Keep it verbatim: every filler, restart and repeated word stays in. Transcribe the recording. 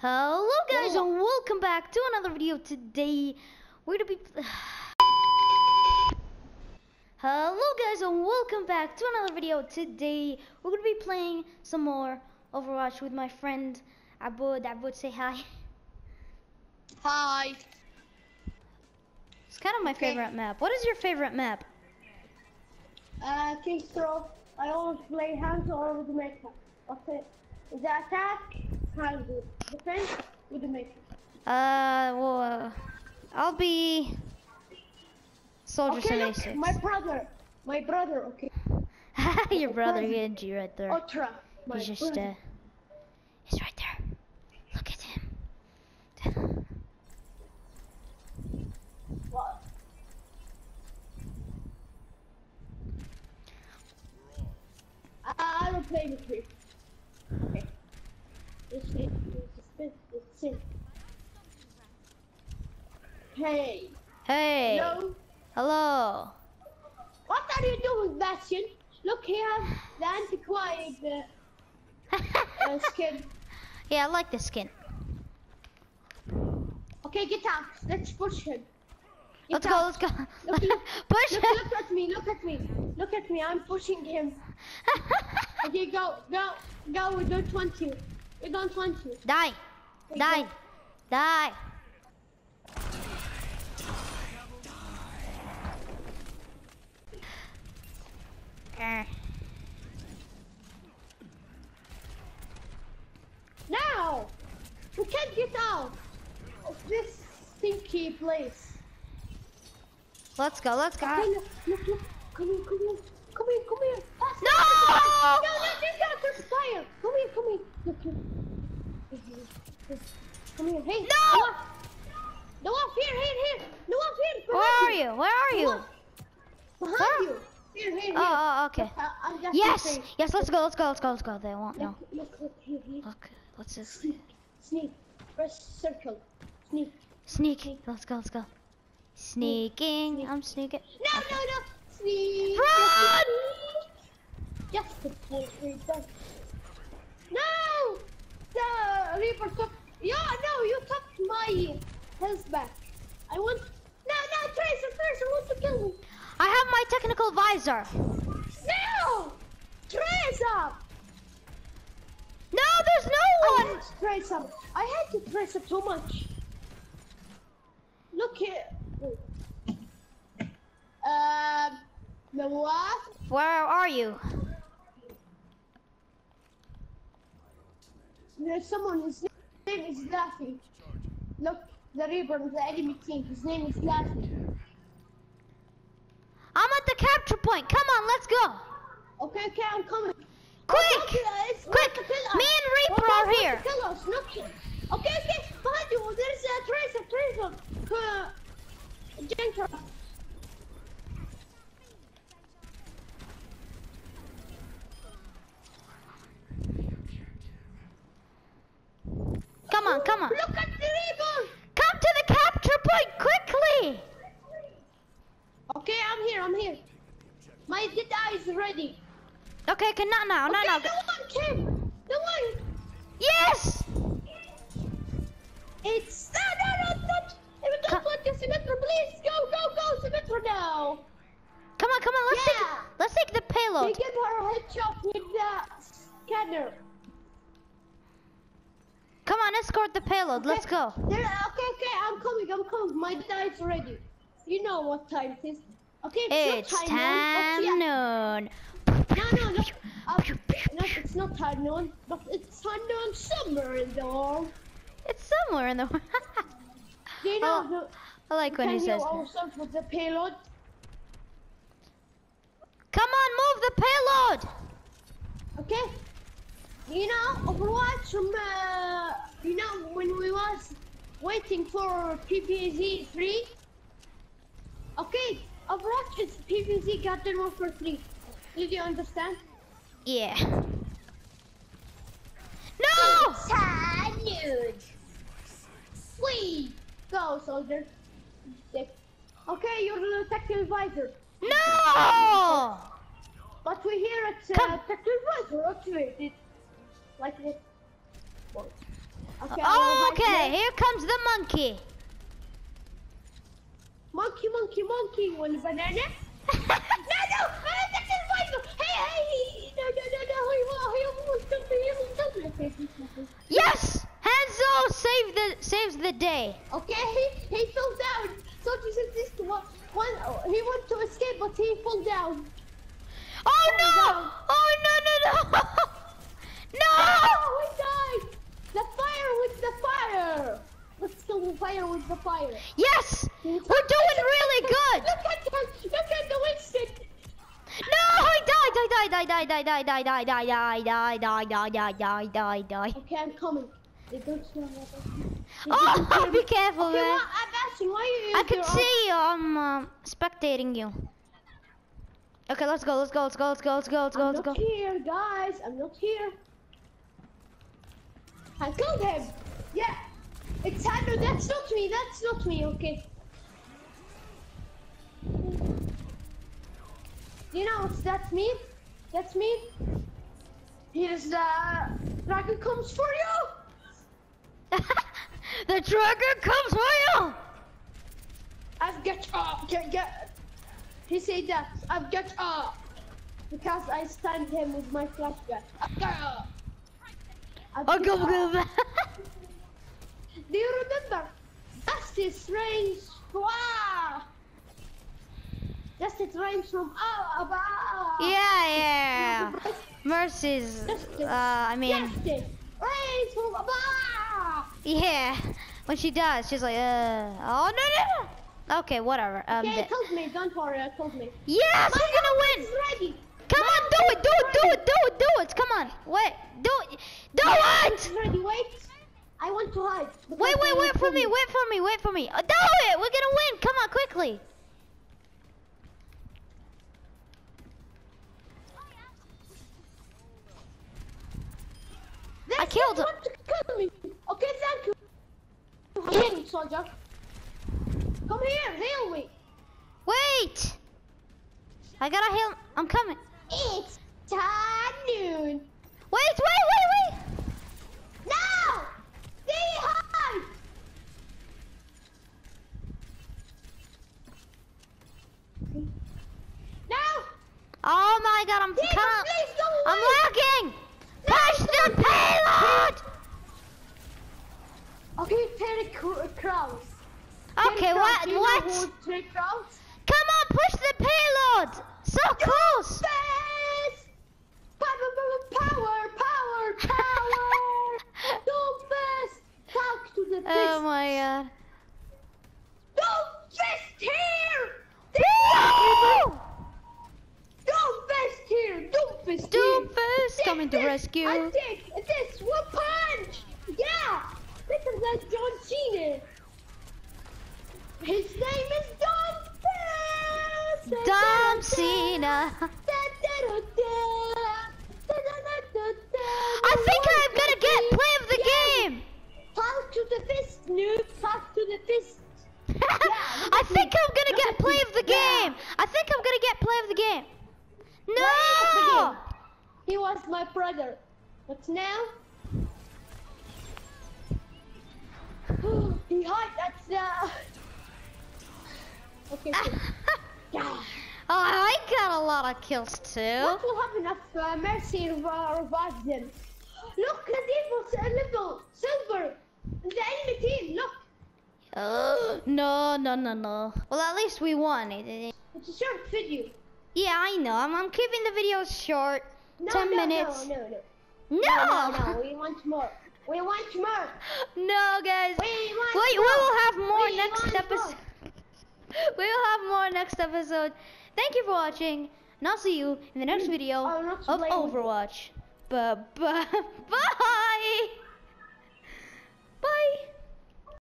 Hello guys and welcome back to another video. Today we're gonna be Hello guys and welcome back to another video. Today we're gonna be playing some more Overwatch with my friend Abud. Abud, say hi. Hi. It's kind of my Okay. favorite map. What is your favorite map? Uh, King's Throw. I always play hands or with the makeup. Okay. The attack, hands with defense, with the makeup. Uh, well, uh, I'll be Soldier Okay, look, seventy-six. my brother. My brother, okay. Your brother, Genji, right there. Ultra. My He's just, brother. uh, he's right there. Look at him. What? I, I don't play with you. Okay. This is this is it. Hey. Hey. Hello. Hello. What are you doing, Bastion? Look, he has the antiquated uh, uh, skin. Yeah, I like this skin. Okay, get out. Let's push him. Get Let's go, out. let's go. Look, look, Push look, him. look at me, look at me. Look at me, I'm pushing him. Okay, go, go, go, we don't want you. We don't want you. Die. Okay, Die. go. Die. Uh, Now! We can't get out of this stinky place. let's go, let's go. Okay, look, look, look. Come here, come here. Come here, come here. Fast, No! fast, fast. No, no, this guy is fire. Come here, come here. Look, look. Come here, hey. No! No one, here, here, here. No one, here. Where are behind you? Where are you? Noah, behind Where? you. Here, here, here. Oh, oh, okay. Uh, I'm just Yes! saying. Yes, let's go, let's go, let's go, let's go. They won't know. Look, look, look, here, here. Look, let's just Sneak, sneak. Press circle. Sneak. sneak. Let's go, let's go. Sneaking. Sneak. I'm sneaking. No, no, no. Sneak. Run! Just before we done. No! The Reaper took. Yeah, no, you took my health back. I want. No, no, Tracer, Tracer wants to kill me. I have my technical visor. No! Tracer! No, there's no I one. hate Tracer. I hate Tracer too much. Look here. Um, the what? Where are you? There's someone, his name is Laffy. Look, the Reaper of the enemy team, his name is Laffy. I'm at the capture point. Come on, let's go. Okay, okay, I'm coming. Quick! Okay, it's not Quick! to kill us. Me and Reaper Well, are that's here. not to kill us, not kill. Okay, okay, behind you, there's a Tracer, Tracer. Uh, Gentra. Come on, come on. Look at the Reaper. Come to the capture point quickly. Okay, I'm here, I'm here. My dead eye is ready. Okay, okay, not now, Okay, not now. no one came. No one. Yes! It's no, no, no, not. If Come- don't want you, Symmetra, please go, go, go, Symmetra now. Come on, come on, let's Yeah. take let's take the They payload. give her a headshot with the scanner. Come on, escort the payload. Let's go. There, okay, okay, I'm coming, I'm coming. My dice ready. You know what time it is. Okay, it's, It's not time time noon. noon. But yeah. No, no, no. Uh, no, it's not time noon, but it's time noon somewhere in the world. It's somewhere in the world. Do you know Oh, the, I like when he can says heal that. ourselves with the payload? Come on, move the payload. Okay. You know, Overwatch from, uh, you know, when we was waiting for P V Z three. Okay, Overwatch is P V Z Garden Warfare three. Did you understand? Yeah. No! Salute! Wait! Go, soldier. Okay, you're the tactical advisor. No! But we hear it's uh, Come. tactical advisor activated. Like this. Okay, Oh, Okay, here comes the monkey. Monkey, monkey, monkey. One banana. No, no, that's his wife. Hey, hey, no, no, no, no. He won't, he won't stop me. He won't stop me. Okay, okay, okay. Yes, Hanzo saved the saves the day. Okay, he, he fell down. So this is this one, one. He wanted to escape, but he fell down. Oh no! down. Oh no no no! No! Oh, he died. The fire with the fire. Let's kill the fire with the fire. Yes! We're doing really good! Look at him! Look at the Winston! No! He died! Die! Die! Die! Die! Die! Die! Die! Die! Die! Die! Die! Die! Die! Die! Die! Die! Okay, I'm coming. They don't smell like Oh! Be careful, okay, man! well, I'm asking, why are you I can here? see you. I'm um, spectating you. Okay, let's go. Let's go. Let's go. Let's go. Let's go. Let's go. I'm Let's go. not here, guys. I'm not here. I killed him. Yeah. It's Hando. That's not me. That's not me. Okay. You know what's that mean? That's me. Here's the dragon comes for you. The tracker comes for you. I've got up. Get, get. He said that. I've got up. Because I stunned him with my flashback. I've got up. I've Oh, got go, up. go. Do you remember? Justice reigns. Wow. Justice reigns from up above. Yeah, yeah. Mercy's. Uh, I mean. Justice reigns from above. Yeah. When she does, she's like, uh. Oh no no no. Okay, whatever. Um. Okay, the- it told me. Don't worry, it told me. Yes, My we're gonna armor win. is ready. Come My on, do armor it, do is it, do ready. it, do it, do it. Come on. Wait, do it. Do My armor it. is ready. Wait. I want to hide. Wait, because wait, they wait will for kill me, wait for me, wait for me. Uh, do it. We're gonna win. Come on, quickly. They I killed still him. want to kill me. Okay, thank you. Come here, soldier. Come here, heal me. Wait. I gotta heal. I'm coming. It's time noon. Wait, wait, wait, wait. No! Stay high! No! Oh my God, I'm Diego, come. please go I'm away! lagging. Push the payload. Okay, Terry Cr- Kraus. Okay, what? What? Terry Kraus? Come on, push the payload. So close. Fast! Power, power, power, power! Don't fast! Talk to the fist! Oh my God. Don't fist here! Woo! Don't fist here! Don't fist here! Doomfist coming to This, rescue. I think this one punch! Yeah! Better than John Cena! His name is Don Fist! Dom Cena. I think I'm gonna get play of the game. Talk to the fist, noob. Talk to the fist. I think I'm gonna get play of the Yeah. game. I think I'm gonna get play of the game. Play of the No. game. He was my brother. But now he hide. That's uh. Okay. okay. Yeah. Oh, I got a lot of kills too. What will happen if uh, Mercy rev- revives them? Look, the evil level silver. The enemy team. Look. Uh, no, no, no, no. Well, at least we won it. It's a short video. Yeah, I know. I'm, I'm keeping the videos short. No, Ten no, minutes. no, no, no. No. No, no, no. We want more. We want more. No, guys. We want Wait, we more. will have more We next want episode. We will have more next episode. Thank you for watching, and I'll see you in the next video Oh, not of playing with- Overwatch. Bye bye. Bye.